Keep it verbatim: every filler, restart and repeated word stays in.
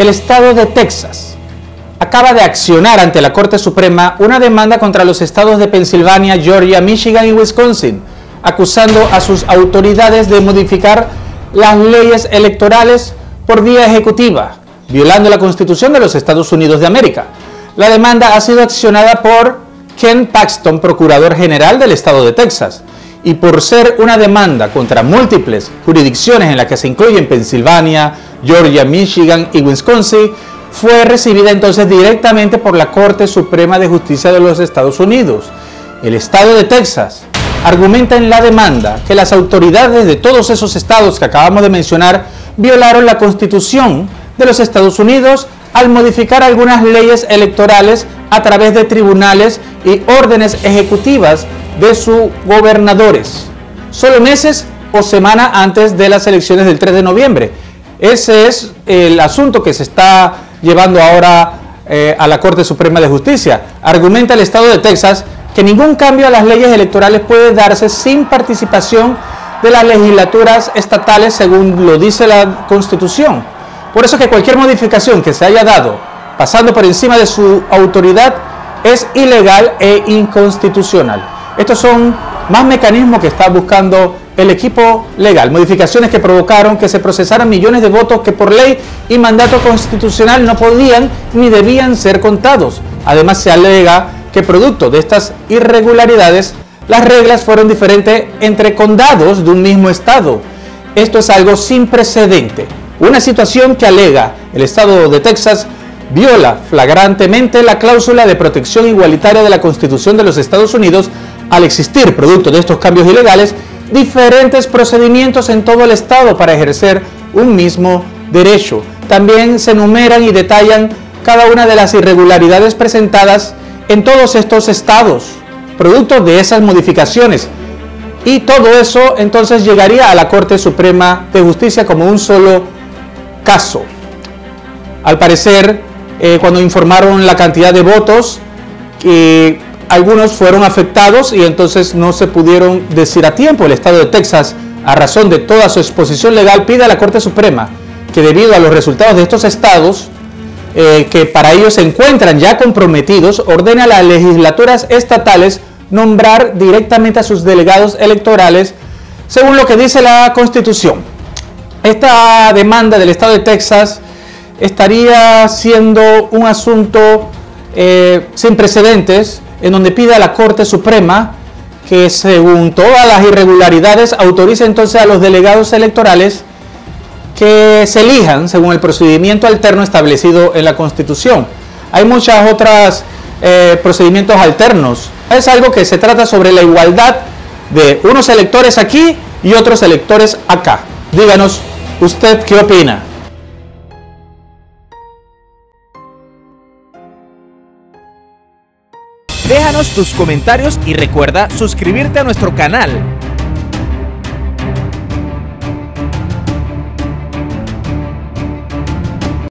El estado de Texas acaba de accionar ante la Corte Suprema una demanda contra los estados de Pensilvania, Georgia, Michigan y Wisconsin, acusando a sus autoridades de modificar las leyes electorales por vía ejecutiva, violando la Constitución de los Estados Unidos de América. La demanda ha sido accionada por Ken Paxton, procurador general del estado de Texas, y por ser una demanda contra múltiples jurisdicciones en las que se incluyen Pensilvania, Georgia, Michigan y Wisconsin, fue recibida entonces directamente por la Corte Suprema de Justicia de los Estados Unidos. El estado de Texas argumenta en la demanda que las autoridades de todos esos estados que acabamos de mencionar violaron la Constitución de los Estados Unidos al modificar algunas leyes electorales a través de tribunales y órdenes ejecutivas de sus gobernadores, solo meses o semana antes de las elecciones del tres de noviembre. Ese es el asunto que se está llevando ahora eh, a la Corte Suprema de Justicia. Argumenta el estado de Texas que ningún cambio a las leyes electorales puede darse sin participación de las legislaturas estatales, según lo dice la Constitución. Por eso que cualquier modificación que se haya dado pasando por encima de su autoridad es ilegal e inconstitucional. Estos son más mecanismos que está buscando el equipo legal, modificaciones que provocaron que se procesaran millones de votos que por ley y mandato constitucional no podían ni debían ser contados. Además, se alega que producto de estas irregularidades, las reglas fueron diferentes entre condados de un mismo estado. Esto es algo sin precedente. Una situación que alega el estado de Texas viola flagrantemente la cláusula de protección igualitaria de la Constitución de los Estados Unidos al existir, producto de estos cambios ilegales, diferentes procedimientos en todo el estado para ejercer un mismo derecho. También se enumeran y detallan cada una de las irregularidades presentadas en todos estos estados, producto de esas modificaciones. Y todo eso entonces llegaría a la Corte Suprema de Justicia como un solo caso. Al parecer, eh, cuando informaron la cantidad de votos, eh, algunos fueron afectados y entonces no se pudieron decir a tiempo. El estado de Texas, a razón de toda su exposición legal, pide a la Corte Suprema que debido a los resultados de estos estados, eh, que para ellos se encuentran ya comprometidos, ordene a las legislaturas estatales nombrar directamente a sus delegados electorales según lo que dice la Constitución. Esta demanda del estado de Texas estaría siendo un asunto eh, sin precedentes, en donde pide a la Corte Suprema que, según todas las irregularidades, autorice entonces a los delegados electorales que se elijan según el procedimiento alterno establecido en la Constitución. Hay muchas otras eh, procedimientos alternos. Es algo que se trata sobre la igualdad de unos electores aquí y otros electores acá. Díganos, ¿usted qué opina? Déjanos tus comentarios y recuerda suscribirte a nuestro canal.